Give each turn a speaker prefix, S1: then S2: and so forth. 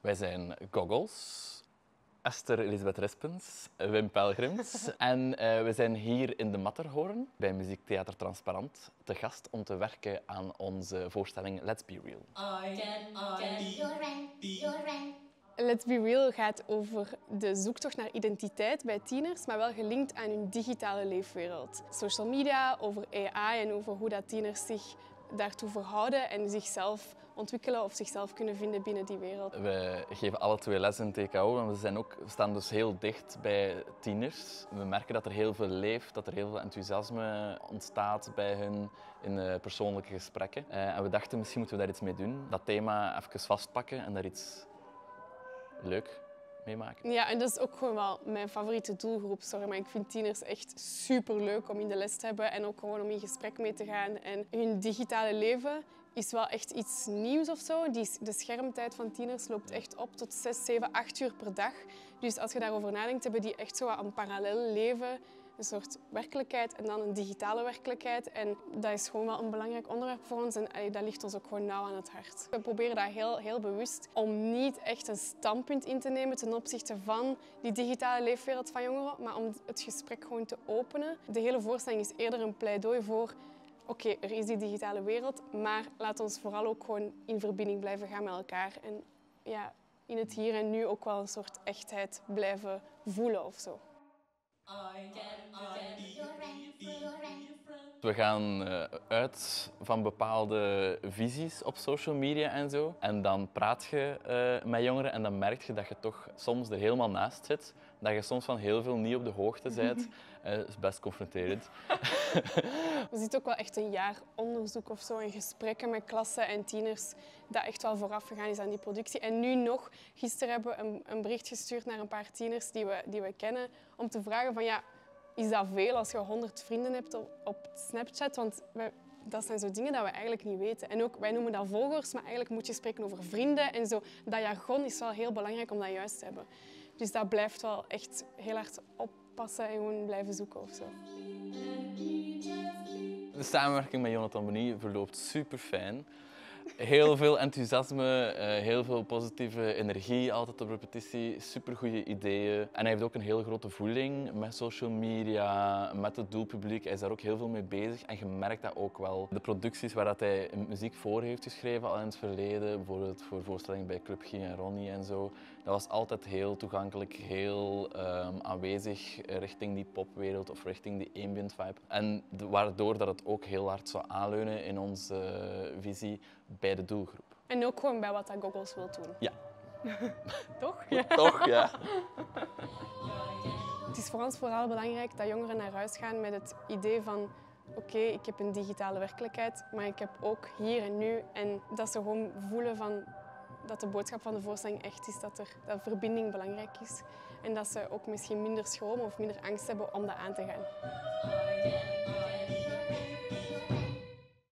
S1: Wij zijn Goggles, Esther Elisabeth Rispens, Wim Pelgrims en we zijn hier in de Matterhorn bij Muziektheater Transparant te gast om te werken aan onze voorstelling Let's Be Real.
S2: Let's Be Real gaat over de zoektocht naar identiteit bij tieners, maar wel gelinkt aan hun digitale leefwereld. Social media, over AI en over hoe dat tieners zich daartoe verhouden en zichzelf ontwikkelen of zichzelf kunnen vinden binnen die wereld.
S1: We geven alle twee les in TKO en we staan dus heel dicht bij tieners. We merken dat er heel veel leeft, dat er heel veel enthousiasme ontstaat bij hun in persoonlijke gesprekken. En we dachten, misschien moeten we daar iets mee doen. Dat thema even vastpakken en daar iets leuk meemaken.
S2: Ja, en dat is ook gewoon wel mijn favoriete doelgroep. Sorry, maar ik vind tieners echt superleuk om in de les te hebben en ook gewoon om in gesprek mee te gaan. En hun digitale leven is wel echt iets nieuws of zo. De schermtijd van tieners loopt echt op tot 6, 7, 8 uur per dag. Dus als je daarover nadenkt, hebben die echt zo een parallel leven. Een soort werkelijkheid en dan een digitale werkelijkheid. En dat is gewoon wel een belangrijk onderwerp voor ons en dat ligt ons ook gewoon nauw aan het hart. We proberen dat heel bewust om niet echt een standpunt in te nemen ten opzichte van die digitale leefwereld van jongeren, maar om het gesprek gewoon te openen. De hele voorstelling is eerder een pleidooi voor oké, er is die digitale wereld, maar laat ons vooral ook gewoon in verbinding blijven gaan met elkaar. En ja, in het hier en nu ook wel een soort echtheid blijven voelen of zo.
S1: We gaan uit van bepaalde visies op social media en zo. En dan praat je met jongeren en dan merk je dat je toch soms er helemaal naast zit. Dat je soms van heel veel niet op de hoogte bent. Dat is best confronterend.
S2: We zitten ook wel echt een jaar onderzoek of zo en gesprekken met klassen en tieners dat echt wel vooraf gegaan is aan die productie. En nu nog, gisteren hebben we een bericht gestuurd naar een paar tieners die we kennen om te vragen van ja, is dat veel als je 100 vrienden hebt op Snapchat? Want dat zijn zo dingen dat we eigenlijk niet weten. En ook, wij noemen dat volgers, maar eigenlijk moet je spreken over vrienden. En zo, dat jargon is wel heel belangrijk om dat juist te hebben. Dus dat blijft wel echt heel hard oppassen en gewoon blijven zoeken of zo.
S1: De samenwerking met Jonathan Bonny verloopt super fijn. Heel veel enthousiasme, heel veel positieve energie, altijd op repetitie, supergoeie ideeën. En hij heeft ook een heel grote voeling met social media, met het doelpubliek. Hij is daar ook heel veel mee bezig en je merkt dat ook wel. De producties waar hij muziek voor heeft geschreven al in het verleden, bijvoorbeeld voor voorstellingen bij Club Guy en Ronnie en zo, dat was altijd heel toegankelijk, heel aanwezig richting die popwereld of richting die ambient vibe. En waardoor dat het ook heel hard zou aanleunen in onze visie bij de doelgroep.
S2: En ook gewoon bij wat dat Goggles wil doen.
S1: Ja.
S2: Toch? Ja.
S1: Toch, ja.
S2: Het is voor ons vooral belangrijk dat jongeren naar huis gaan met het idee van oké, ik heb een digitale werkelijkheid, maar ik heb ook hier en nu. En dat ze gewoon voelen van dat de boodschap van de voorstelling echt is, dat verbinding belangrijk is. En dat ze ook misschien minder schroom of minder angst hebben om dat aan te gaan.